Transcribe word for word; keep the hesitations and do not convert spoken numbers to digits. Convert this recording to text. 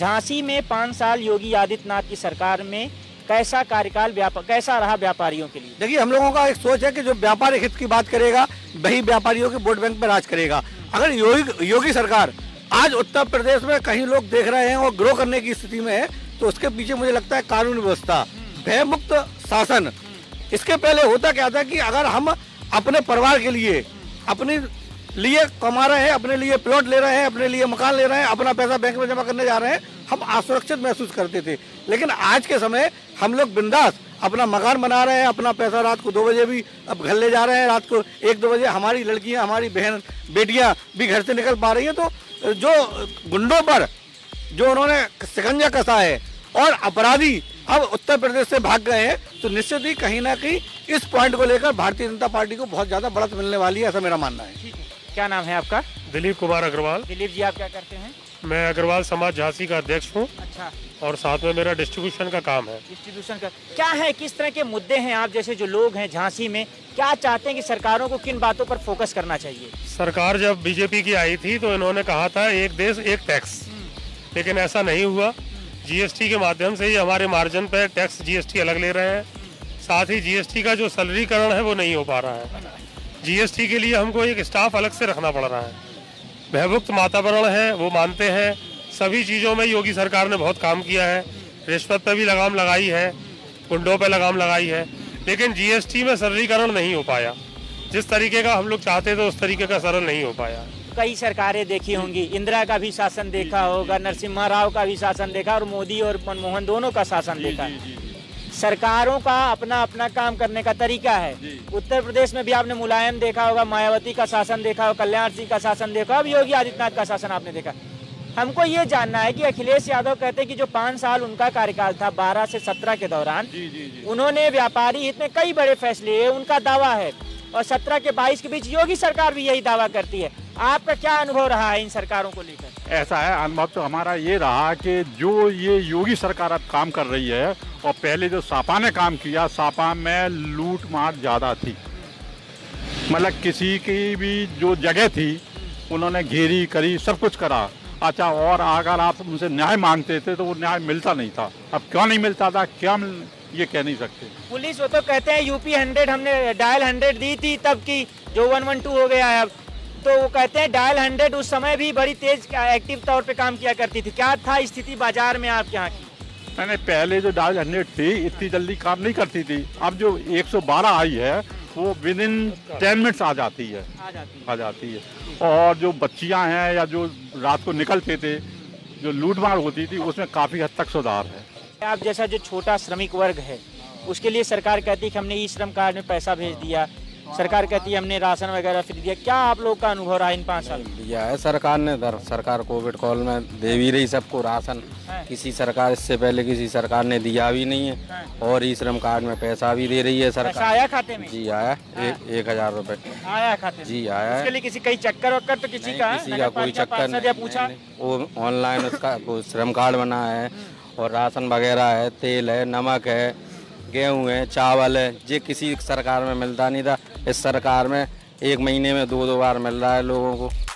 झांसी में पाँच साल योगी आदित्यनाथ की सरकार में कैसा कार्यकाल व्यापार कैसा रहा व्यापारियों के लिए? देखिए, हम लोगों का एक सोच है कि जो व्यापारिक हित की बात करेगा वही व्यापारियों के वोट बैंक पर राज करेगा। अगर योगी योगी सरकार आज उत्तर प्रदेश में कहीं लोग देख रहे हैं और ग्रो करने की स्थिति में है, तो उसके पीछे मुझे लगता है कानून व्यवस्था, भय मुक्त शासन। इसके पहले होता क्या था कि अगर हम अपने परिवार के लिए अपने लिए कमा रहे हैं, अपने लिए प्लॉट ले रहे हैं, अपने लिए मकान ले रहे हैं, अपना पैसा बैंक में जमा करने जा रहे हैं, हम असुरक्षित महसूस करते थे। लेकिन आज के समय हम लोग बिंदास अपना मकान बना रहे हैं, अपना पैसा रात को दो बजे भी अब घर ले जा रहे हैं, रात को एक दो बजे हमारी लड़कियां, हमारी बहन बेटियां भी घर से निकल पा रही हैं। तो जो गुंडों पर जो उन्होंने शिकंजा कसा है और अपराधी अब उत्तर प्रदेश से भाग गए हैं, तो निश्चित ही कहीं ना कहीं इस पॉइंट को लेकर भारतीय जनता पार्टी को बहुत ज्यादा बढ़त मिलने वाली है, ऐसा मेरा मानना है। क्या नाम है आपका? दिलीप कुमार अग्रवाल। दिलीप जी, आप क्या करते हैं? मैं अग्रवाल समाज झांसी का अध्यक्ष हूँ। अच्छा। और साथ में मेरा डिस्ट्रीब्यूशन का काम है। डिस्ट्रीब्यूशन का क्या है, किस तरह के मुद्दे हैं? आप जैसे जो लोग हैं झांसी में, क्या चाहते हैं कि सरकारों को किन बातों पर फोकस करना चाहिए? सरकार जब बीजेपी की आई थी तो इन्होंने कहा था एक देश एक टैक्स, लेकिन ऐसा नहीं हुआ। जीएसटी के माध्यम से ही हमारे मार्जिन पर टैक्स जीएसटी अलग ले रहे हैं। साथ ही जीएसटी का जो सरलीकरण है वो नहीं हो पा रहा है। जीएसटी के लिए हमको एक स्टाफ अलग से रखना पड़ रहा है। भयमुक्त वातावरण है, वो मानते हैं। सभी चीज़ों में योगी सरकार ने बहुत काम किया है। रिश्वत पर भी लगाम लगाई है, गुंडों पर लगाम लगाई है, लेकिन जीएसटी में सरलीकरण नहीं हो पाया। जिस तरीके का हम लोग चाहते थे उस तरीके का सरल नहीं हो पाया। कई सरकारें देखी होंगी, इंदिरा का भी शासन देखा होगा, नरसिम्हा राव का भी शासन देखा और मोदी और मनमोहन दोनों का शासन देखा। सरकारों का अपना अपना काम करने का तरीका है। उत्तर प्रदेश में भी आपने मुलायम देखा होगा, मायावती का शासन देखा होगा, कल्याण सिंह का शासन देखा, अब योगी आदित्यनाथ का शासन आपने देखा। हमको ये जानना है कि अखिलेश यादव कहते हैं कि जो पाँच साल उनका कार्यकाल था बारह से सत्रह के दौरान, जी, जी, जी। उन्होंने व्यापारी हित में कई बड़े फैसले लिए, उनका दावा है, और सत्रह के बाईस के बीच योगी सरकार भी यही दावा करती है। आपका क्या अनुभव रहा है इन सरकारों को लेकर? ऐसा है, अनुभव तो हमारा ये रहा कि जो ये योगी सरकार अब काम कर रही है और पहले जो सापा ने काम किया, सापा में लूट मार ज़्यादा थी। मतलब किसी की भी जो जगह थी उन्होंने घेरी करी, सब कुछ करा। अच्छा, और अगर आप उनसे न्याय मांगते थे तो वो न्याय मिलता नहीं था। अब क्यों नहीं मिलता था, क्या मिल, ये कह नहीं सकते। पुलिस वो तो कहते हैं यूपी हंड्रेड हमने डायल हंड्रेड दी थी तब की, जो वन वन टू हो गया है अब, तो वो कहते हैं डायल हंड्रेड उस समय भी बड़ी तेज एक्टिव तौर पे काम किया करती थी। क्या था स्थिति बाजार में आपके यहाँ की? मैंने पहले जो डायल हंड्रेड थी इतनी जल्दी काम नहीं करती थी। अब जो एक सौ बारह आई है वो विद इन टेन मिनट्स आ जाती है आ जाती है, आ जाती है। और जो बच्चियां हैं या जो रात को निकलते थे, जो लूटमार होती थी, उसमें काफ़ी हद तक सुधार है। आप जैसा जो छोटा श्रमिक वर्ग है उसके लिए सरकार कहती है कि हमने ई श्रम कार्ड में पैसा भेज दिया, सरकार कहती है हमने राशन वगैरह फ्री दिया। क्या आप लोग का अनुभव रहा इन पाँच साल? दिया है सरकार ने, दर सरकार कोविड कॉल में दे भी रही सबको राशन। किसी सरकार इससे पहले किसी सरकार ने दिया भी नहीं है। और ई श्रम कार्ड में पैसा भी दे रही है सरकार। पैसा आया खाते में? जी आया, एक एक हजार रुपए आया खाते में? जी आया। उसके लिए किसी कई चक्कर वक्कर तो किसी का किसी का कोई चक्कर नहीं, पूछा? वो ऑनलाइन उसका श्रम कार्ड बना है और राशन वगैरह है, तेल है, नमक है, गेहूँ है, चावल है, ये किसी सरकार में मिलता नहीं था। इस सरकार में एक महीने में दो दो बार मिल रहा है लोगों को।